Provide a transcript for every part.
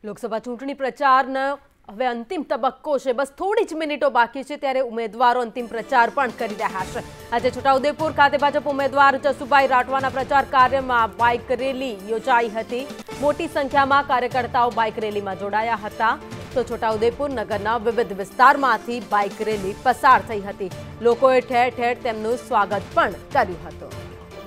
લોકસભા ચૂંટણી પ્રચારનો હવે અંતિમ તબક્કો છે। બસ થોડી જ મિનિટો બાકી છે ત્યારે ઉમેદવારો અંતિમ પ્રચાર પણ કરી રહ્યા છે। આજે છોટાઉદેપુર ખાતે ભાજપ ઉમેદવાર જસુભાઈ રાઠવાના પ્રચાર કાર્યમાં બાઇક રેલી યોજાઈ હતી। મોટી સંખ્યામાં કાર્યકર્તાઓ બાઇક રેલીમાં જોડાયા હતા। તો છોટાઉદેપુર નગરના વિવિધ વિસ્તારમાંથી બાઇક રેલી પસાર થઈ હતી। લોકોએ ઠેર ઠેર તેમનું સ્વાગત પણ કર્યું હતું।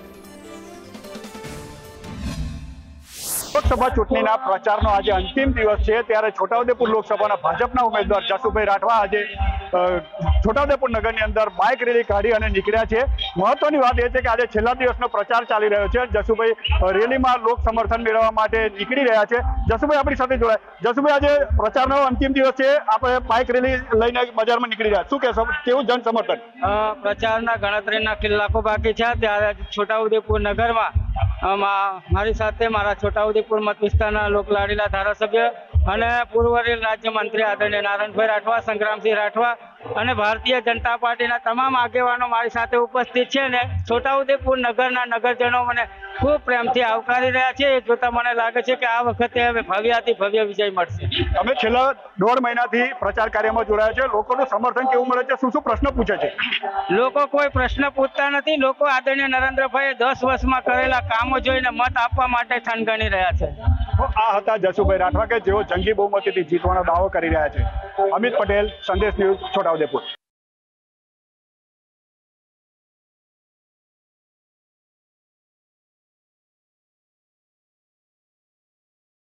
લોકસભા ચૂંટણીના પ્રચારનો આજે અંતિમ દિવસ છે ત્યારે છોટાઉદેપુર લોકસભાના ભાજપના ઉમેદવાર જસુભાઈ રાઠવા આજે છોટાઉદેપુર નગરની અંદર બાઇક રેલી કાઢી અને નીકળ્યા છે। મહત્વની વાત એ છે કે આજે છેલ્લા દિવસનો પ્રચાર ચાલી રહ્યો છે। જસુભાઈ રેલીમાં લોક સમર્થન મેળવવા માટે નીકળી રહ્યા છે। જસુભાઈ આપણી સાથે જોડાય। જસુભાઈ, આજે પ્રચારનો અંતિમ દિવસ છે, આપણે બાઇક રેલી લઈને બજારમાં નીકળી રહ્યા, શું કહેશો, કેવું જન સમર્થન? પ્રચારના ગણતરીના કલાકો બાકી છે ત્યારે છોટાઉદેપુર નગરમાં મારી સાથે મારા છોટાઉદેપુર મત વિસ્તારના લોકલાડીલા ધારાસભ્ય અને પૂર્વ રેલ રાજ્યમંત્રી આદરણીય નારાયણભાઈ રાઠવા, સંગ્રામસિંહ રાઠવા અને ભારતીય જનતા પાર્ટીના તમામ આગેવાનો મારી સાથે ઉપસ્થિત છે ને છોટાઉદેપુર નગરના નગરજનો મને ખૂબ પ્રેમથી આવકારી રહ્યા છે। એ જોતા મને લાગે છે કે આ વખતે હવે ભવ્યાથી ભવ્ય વિજય મળશે। અમે છેલ્લા 1.5 મહિનાથી પ્રચાર કાર્યમાં જોડાયા છે, લોકોનું સમર્થન કેવું મળે છે, શું શું પ્રશ્ન પૂછે છે? લોકો કોઈ પ્રશ્ન પૂછતા નથી। લોકો આદરણીય નરેન્દ્રભાઈએ 10 વર્ષમાં કરેલા કામો જોઈને મત આપવા માટે થનગણી રહ્યા છે। આ હતા જસુભાઈ રાઠવા કે જેઓ જંગી બહુમતીથી જીતવાનો દાવો કરી રહ્યા છે। અમિત પટેલ, સંદેશ ન્યૂઝ, છોટાઉદેપુર।